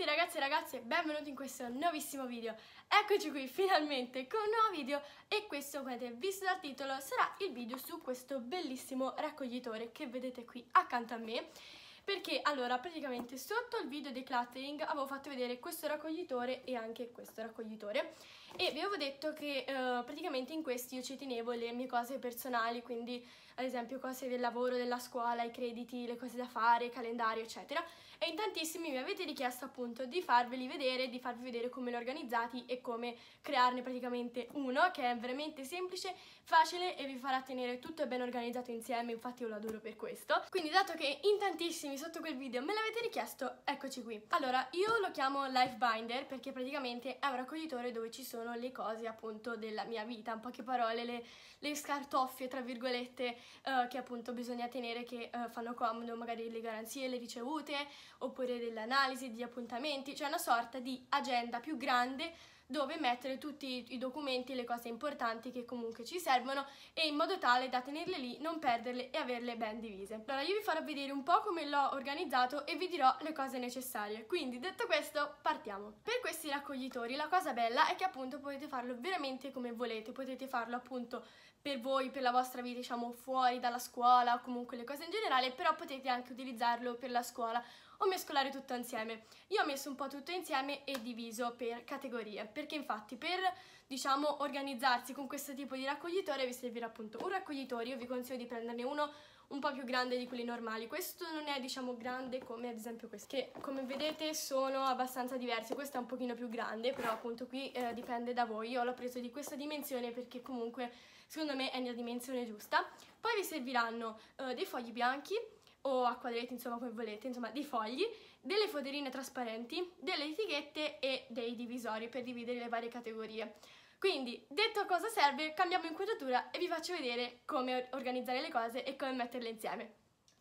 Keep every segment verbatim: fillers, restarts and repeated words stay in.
tutti ragazzi e ragazze, benvenuti in questo nuovissimo video. Eccoci qui finalmente con un nuovo video e questo, come avete visto dal titolo, sarà il video su questo bellissimo raccoglitore che vedete qui accanto a me. Perché allora praticamente sotto il video decluttering avevo fatto vedere questo raccoglitore e anche questo raccoglitore e vi avevo detto che eh, praticamente in questi io ci tenevo le mie cose personali, quindi ad esempio cose del lavoro, della scuola, i crediti, le cose da fare, calendario eccetera, e in tantissimi mi avete richiesto appunto di farveli vedere, di farvi vedere come li ho organizzati e come crearne praticamente uno che è veramente semplice, facile e vi farà tenere tutto ben organizzato insieme, infatti io lo adoro per questo. Quindi dato che in tantissimi sotto quel video me l'avete richiesto, eccoci qui. Allora, io lo chiamo Life Binder perché praticamente è un raccoglitore dove ci sono le cose appunto della mia vita, in poche parole le, le scartoffie tra virgolette uh, che appunto bisogna tenere, che uh, fanno comodo, magari le garanzie, le ricevute oppure delle analisi, degli appuntamenti, cioè una sorta di agenda più grande dove mettere tutti i documenti e le cose importanti che comunque ci servono e in modo tale da tenerle lì, non perderle e averle ben divise. Allora io vi farò vedere un po' come l'ho organizzato e vi dirò le cose necessarie. Quindi detto questo partiamo. Per questi raccoglitori la cosa bella è che appunto potete farlo veramente come volete, potete farlo appunto per voi, per la vostra vita diciamo fuori dalla scuola o comunque le cose in generale, però potete anche utilizzarlo per la scuola o mescolare tutto insieme. Io ho messo un po' tutto insieme e diviso per categorie, perché infatti per, diciamo, organizzarsi con questo tipo di raccoglitore vi servirà appunto un raccoglitore. Io vi consiglio di prenderne uno un po' più grande di quelli normali. Questo non è, diciamo, grande come ad esempio questo, che come vedete sono abbastanza diversi. Questo è un pochino più grande, però appunto qui eh, dipende da voi. Io l'ho preso di questa dimensione perché comunque secondo me è nella dimensione giusta. Poi vi serviranno eh, dei fogli bianchi o a quadretti, insomma come volete, insomma dei fogli, delle foderine trasparenti, delle etichette e dei divisori per dividere le varie categorie. Quindi, detto cosa serve, cambiamo inquadratura e vi faccio vedere come organizzare le cose e come metterle insieme.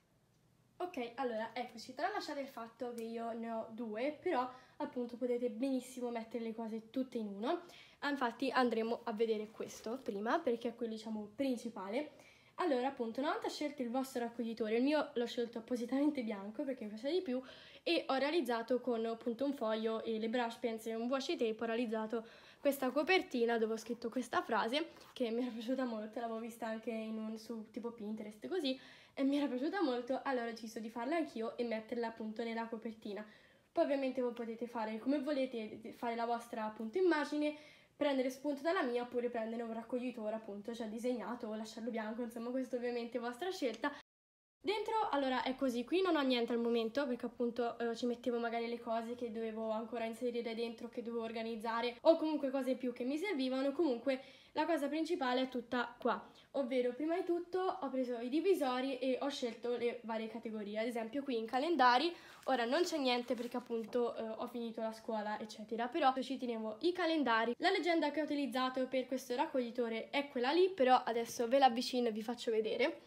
Ok, allora eccoci, tralasciate il fatto che io ne ho due, però appunto potete benissimo mettere le cose tutte in uno. Infatti andremo a vedere questo prima perché è quello diciamo principale. Allora appunto una volta scelto il vostro raccoglitore, il mio l'ho scelto appositamente bianco perché mi piace di più e ho realizzato con appunto un foglio e le brush pencil e un washi tape, ho realizzato questa copertina dove ho scritto questa frase che mi era piaciuta molto, l'avevo vista anche in un, su tipo Pinterest così e mi era piaciuta molto, allora ho deciso di farla anch'io e metterla appunto nella copertina. Poi ovviamente voi potete fare come volete, fare la vostra appunto immagine, prendere spunto dalla mia oppure prendere un raccoglitore appunto già disegnato o lasciarlo bianco, insomma questo ovviamente è vostra scelta. Dentro allora è così, qui non ho niente al momento perché appunto eh, ci mettevo magari le cose che dovevo ancora inserire dentro, che dovevo organizzare o comunque cose più che mi servivano. Comunque la cosa principale è tutta qua, ovvero prima di tutto ho preso i divisori e ho scelto le varie categorie. Ad esempio qui in calendari ora non c'è niente perché appunto eh, ho finito la scuola eccetera, però ci tenevo i calendari. La leggenda che ho utilizzato per questo raccoglitore è quella lì, però adesso ve la avvicino e vi faccio vedere.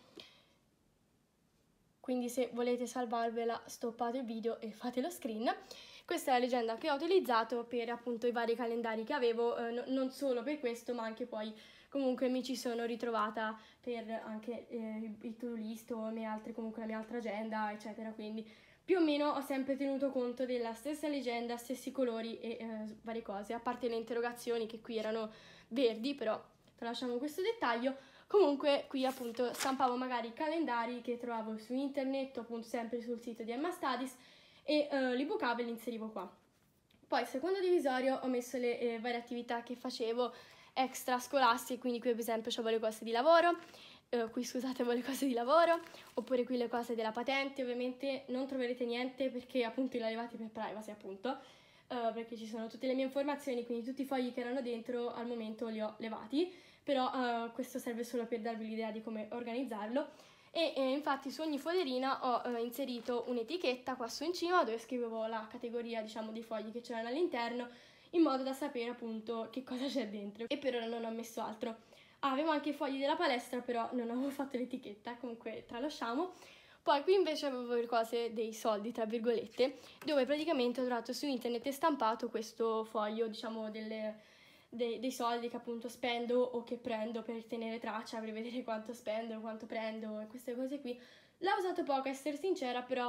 Quindi se volete salvarvela stoppate il video e fate lo screen. Questa è la leggenda che ho utilizzato per appunto i vari calendari che avevo, eh, no, non solo per questo ma anche poi comunque mi ci sono ritrovata per anche eh, il to-do list o le altre, comunque la mia altra agenda eccetera, quindi più o meno ho sempre tenuto conto della stessa leggenda, stessi colori e eh, varie cose, a parte le interrogazioni che qui erano verdi, però tralasciamo questo dettaglio. Comunque qui appunto stampavo magari i calendari che trovavo su internet, appunto sempre sul sito di Emma Studies e uh, li bucavo e li inserivo qua. Poi il secondo divisorio ho messo le eh, varie attività che facevo extra scolastiche, quindi qui per esempio avevo le cose di lavoro, eh, qui scusate avevo le cose di lavoro, oppure qui le cose della patente. Ovviamente non troverete niente perché appunto li ho levati per privacy appunto, uh, perché ci sono tutte le mie informazioni, quindi tutti i fogli che erano dentro al momento li ho levati. Però uh, questo serve solo per darvi l'idea di come organizzarlo e eh, infatti su ogni foderina ho uh, inserito un'etichetta qua su in cima dove scrivevo la categoria diciamo dei fogli che c'erano all'interno in modo da sapere appunto che cosa c'è dentro, e per ora non ho messo altro. Ah, avevo anche i fogli della palestra però non avevo fatto l'etichetta, comunque tralasciamo. Poi qui invece avevo le cose dei soldi tra virgolette, dove praticamente ho trovato su internet e stampato questo foglio diciamo delle Dei, dei soldi che appunto spendo o che prendo per tenere traccia, per vedere quanto spendo, quanto prendo e queste cose qui. L'ho usato poco, a essere sincera, però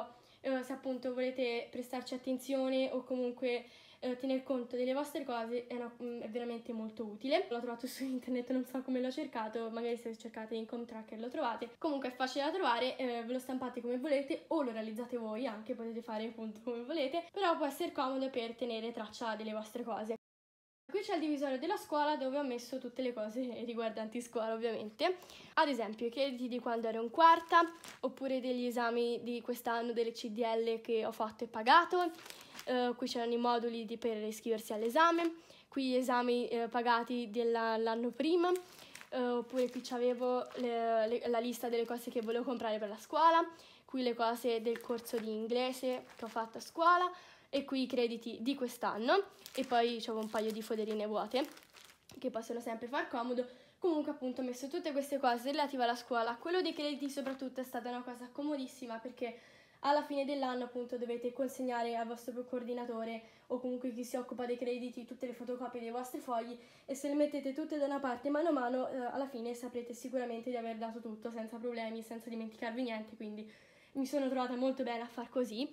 eh, se appunto volete prestarci attenzione o comunque eh, tener conto delle vostre cose, è, una, è veramente molto utile. L'ho trovato su internet, non so come l'ho cercato, magari se cercate in Com Tracker lo trovate. Comunque è facile da trovare, eh, ve lo stampate come volete o lo realizzate voi, anche potete fare appunto come volete, però può essere comodo per tenere traccia delle vostre cose. Qui c'è il divisorio della scuola dove ho messo tutte le cose riguardanti scuola, ovviamente. Ad esempio i crediti di quando ero in quarta, oppure degli esami di quest'anno delle C D L che ho fatto e pagato. Uh, qui c'erano i moduli di, per iscriversi all'esame, qui gli esami eh, pagati dell'anno prima, uh, oppure qui c'avevo le, le, la lista delle cose che volevo comprare per la scuola, qui le cose del corso di inglese che ho fatto a scuola, e qui i crediti di quest'anno, e poi c'avevo un paio di foderine vuote che possono sempre far comodo. Comunque appunto ho messo tutte queste cose relative alla scuola. Quello dei crediti soprattutto è stata una cosa comodissima, perché alla fine dell'anno appunto dovete consegnare al vostro coordinatore o comunque chi si occupa dei crediti tutte le fotocopie dei vostri fogli, e se le mettete tutte da una parte mano a mano eh, alla fine saprete sicuramente di aver dato tutto senza problemi, senza dimenticarvi niente, quindi mi sono trovata molto bene a far così.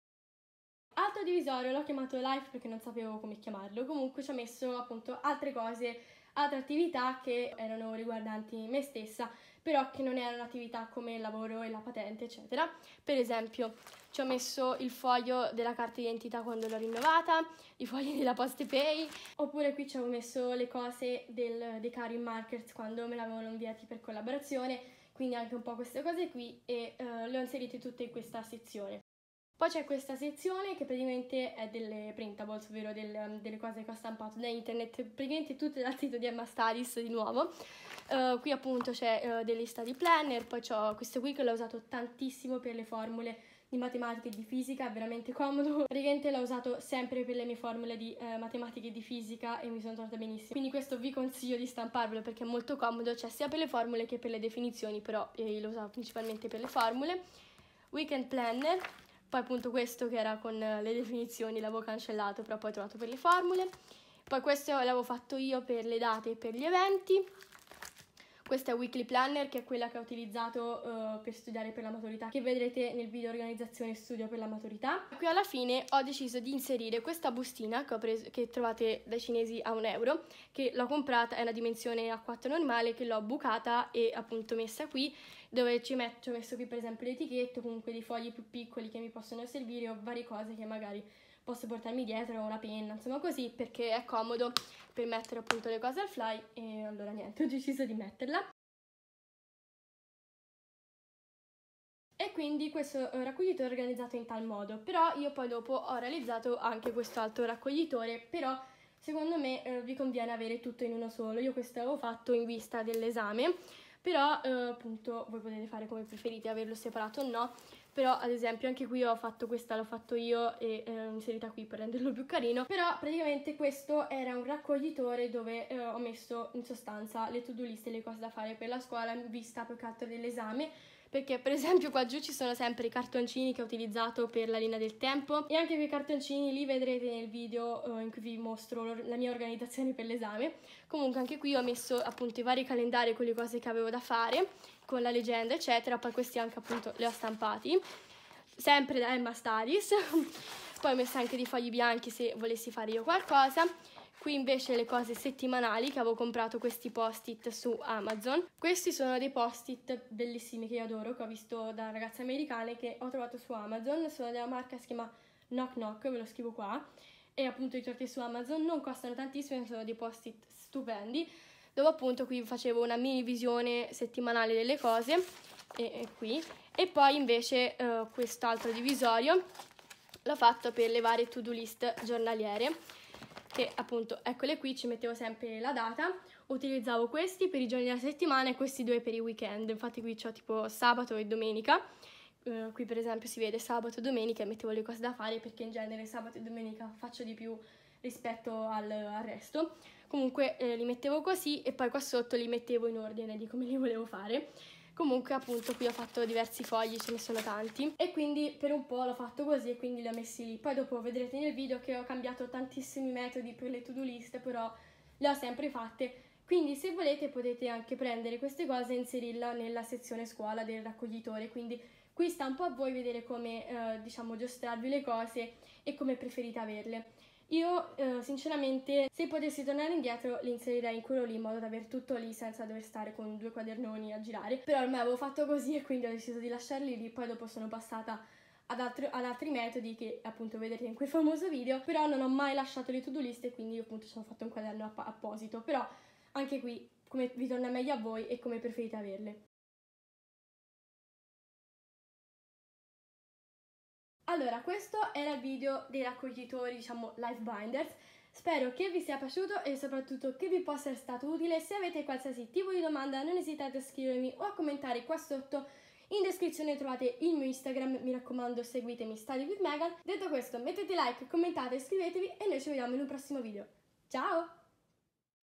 Altro divisorio l'ho chiamato life perché non sapevo come chiamarlo, comunque ci ho messo appunto altre cose, altre attività che erano riguardanti me stessa, però che non erano attività come il lavoro e la patente eccetera. Per esempio ci ho messo il foglio della carta d'identità quando l'ho rinnovata, i fogli della Postepay, oppure qui ci ho messo le cose del, dei cari markers quando me l'avevano inviati per collaborazione, quindi anche un po' queste cose qui, e uh, le ho inserite tutte in questa sezione. Poi c'è questa sezione che praticamente è delle printables, ovvero del, delle cose che ho stampato da internet, praticamente tutte dal sito di Emma Studies di nuovo. Uh, qui appunto c'è uh, delle study planner, poi ho questo qui che l'ho usato tantissimo per le formule di matematica e di fisica, è veramente comodo. Praticamente l'ho usato sempre per le mie formule di uh, matematica e di fisica e mi sono trovata benissimo. Quindi questo vi consiglio di stamparvelo perché è molto comodo, cioè sia per le formule che per le definizioni, però eh, l'ho usato principalmente per le formule. Weekend planner. Poi appunto questo che era con le definizioni l'avevo cancellato, però poi ho trovato per le formule. Poi questo l'avevo fatto io per le date e per gli eventi. Questa è Weekly Planner, che è quella che ho utilizzato uh, per studiare per la maturità, che vedrete nel video organizzazione studio per la maturità. Qui alla fine ho deciso di inserire questa bustina che, ho preso, che trovate dai cinesi a un euro, che l'ho comprata, è una dimensione A quattro normale, che l'ho bucata e appunto messa qui, dove ci, metto, ci ho messo qui per esempio l'etichetto, comunque dei fogli più piccoli che mi possono servire o varie cose che magari posso portarmi dietro, una penna, insomma così, perché è comodo per mettere appunto le cose al fly. E allora niente, ho deciso di metterla. E quindi questo raccoglitore è organizzato in tal modo, però io poi dopo ho realizzato anche quest'altro raccoglitore, però secondo me eh, vi conviene avere tutto in uno solo. Io questo l'avevo fatto in vista dell'esame, però eh, appunto voi potete fare come preferite, averlo separato o no. Però ad esempio anche qui ho fatto questa, l'ho fatto io e eh, inserita qui per renderlo più carino. Però praticamente questo era un raccoglitore dove eh, ho messo in sostanza le to-do list e le cose da fare per la scuola in vista più che altro dell'esame, perché per esempio qua giù ci sono sempre i cartoncini che ho utilizzato per la linea del tempo, e anche quei cartoncini li vedrete nel video uh, in cui vi mostro la mia organizzazione per l'esame. Comunque anche qui ho messo appunto i vari calendari con le cose che avevo da fare, con la leggenda eccetera, poi questi anche appunto li ho stampati, sempre da Emma Studies. Poi ho messo anche dei fogli bianchi se volessi fare io qualcosa. Qui invece le cose settimanali, che avevo comprato questi post-it su Amazon. Questi sono dei post-it bellissimi che io adoro, che ho visto da ragazze americane, che ho trovato su Amazon. Sono della marca, si chiama Knock Knock, ve lo scrivo qua. E appunto li trovate su Amazon, non costano tantissimo, sono dei post-it stupendi, dove appunto qui facevo una mini visione settimanale delle cose, e, e qui. E poi invece uh, quest'altro divisorio l'ho fatto per le varie to-do list giornaliere, che appunto eccole qui, ci mettevo sempre la data. Utilizzavo questi per i giorni della settimana e questi due per i weekend. Infatti qui c'ho tipo sabato e domenica, uh, qui per esempio si vede sabato e domenica, e mettevo le cose da fare perché in genere sabato e domenica faccio di più rispetto al, al resto. Comunque eh, li mettevo così e poi qua sotto li mettevo in ordine di come li volevo fare. Comunque appunto qui ho fatto diversi fogli, ce ne sono tanti, e quindi per un po' l'ho fatto così e quindi li ho messi lì. Poi dopo vedrete nel video che ho cambiato tantissimi metodi per le to-do list, però le ho sempre fatte. Quindi se volete potete anche prendere queste cose e inserirla nella sezione scuola del raccoglitore, quindi Qui sta un po' a voi vedere come, eh, diciamo, giostrarvi le cose e come preferite averle. Io, eh, sinceramente, se potessi tornare indietro, li inserirei in quello lì, in modo da avere tutto lì senza dover stare con due quadernoni a girare. Però ormai avevo fatto così e quindi ho deciso di lasciarli lì, poi dopo sono passata ad, altri, ad altri metodi che appunto vedete in quel famoso video, però non ho mai lasciato le to-do list e quindi appunto ci sono fatto un quaderno app- apposito. Però anche qui, come vi torna meglio a voi e come preferite averle. Allora, questo era il video dei raccoglitori, diciamo, life binders. Spero che vi sia piaciuto e soprattutto che vi possa essere stato utile. Se avete qualsiasi tipo di domanda non esitate a scrivermi o a commentare qua sotto. In descrizione trovate il mio Instagram, mi raccomando seguitemi, Study with Megan. Detto questo, mettete like, commentate, iscrivetevi e noi ci vediamo in un prossimo video. Ciao!